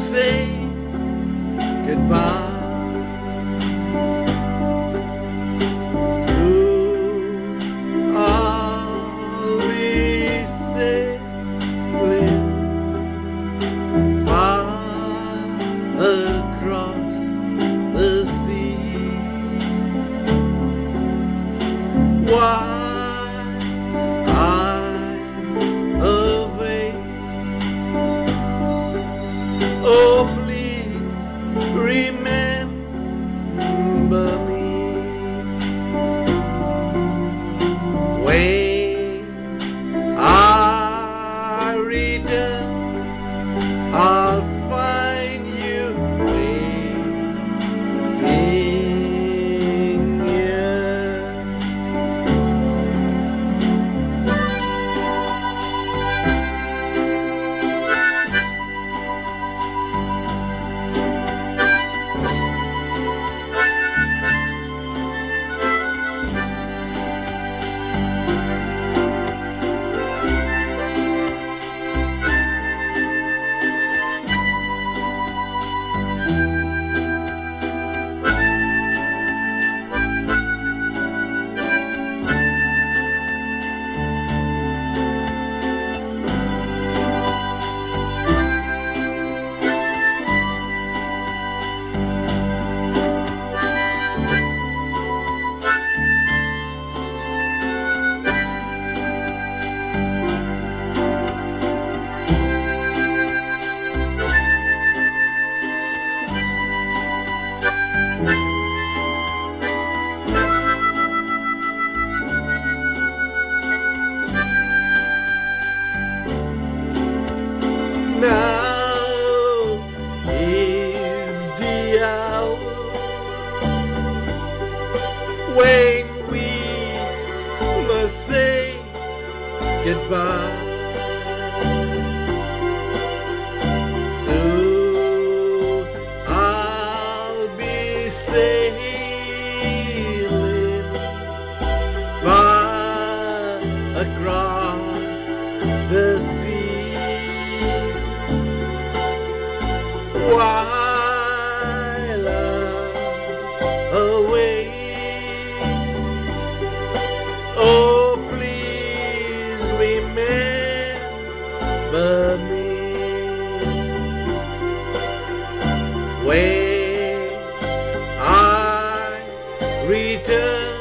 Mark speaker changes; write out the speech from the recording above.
Speaker 1: say goodbye. Soon I'll be sailing far across the sea. While I'm away, oh please remember me. When I return, I'll find you waiting here. Now is the hour when we must say goodbye. Soon I'll be sailing far across the sea. While I'm away, oh please remember me. When I return,